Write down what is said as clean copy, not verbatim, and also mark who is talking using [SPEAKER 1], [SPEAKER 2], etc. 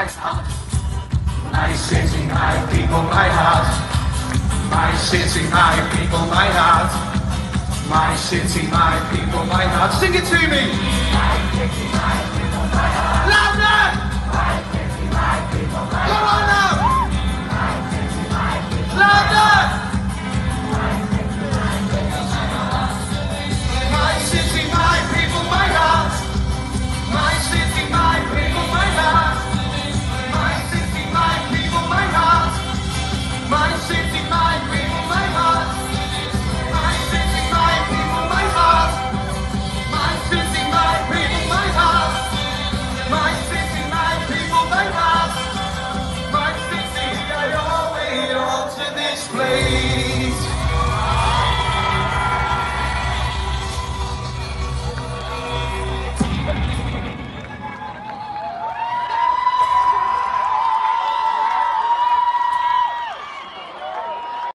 [SPEAKER 1] My city, my people, my heart. My city, my people, my heart. My city, my people, my heart. Sing it to me. My city, my people, my heart.